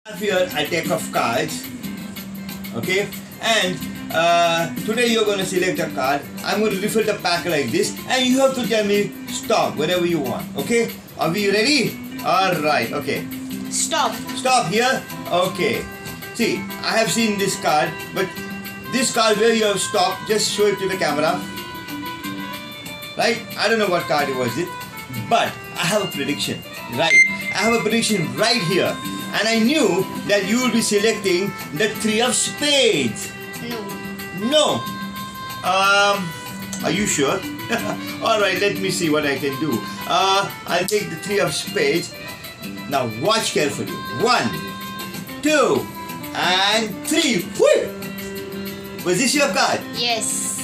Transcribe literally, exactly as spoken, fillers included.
Here I take off cards, okay, and uh, today you're going to select a card. I'm going to refill the pack like this, and you have to tell me stop whenever you want. Okay, are we ready? All right. Okay. Stop. Stop here. Okay. See, I have seen this card, but this card where you have stopped, just show it to the camera. Right? I don't know what card it was it, but I have a prediction. Right? I have a prediction right here. And I knew that you will be selecting the three of spades. No. No. Um, are you sure? Alright, let me see what I can do. Uh, I'll take the three of spades. Now watch carefully. One, two, and three. Whoo! Was this your card? Yes.